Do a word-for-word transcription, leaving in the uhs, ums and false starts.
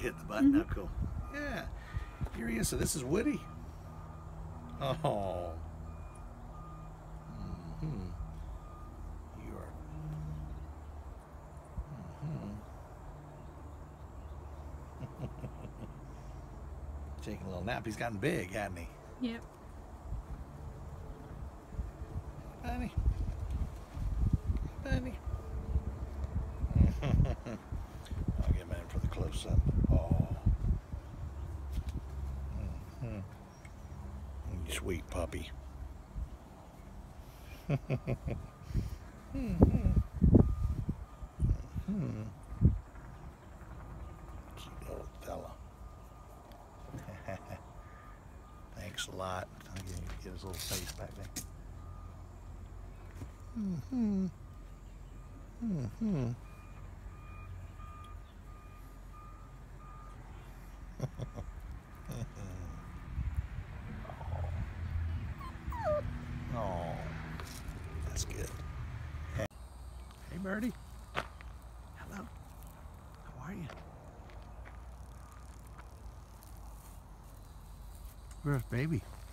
hit the button. Mm-hmm. Oh, cool. Yeah. Here he is. So this is Woody. Oh. Mm-hmm. You are. Mm-hmm. Taking a little nap. He's gotten big, hasn't he? Yep. Bunny. Bunny. I'll get him in for the close-up. Oh. Mm-hmm. You sweet puppy. mm-hmm. Mm-hmm. Cute little fella. Thanks a lot. I'll get, get his little face back there. Mm-hmm. Mm-hmm. oh. oh, that's good. Hey, hey birdie. Hello. How are you? Where's baby?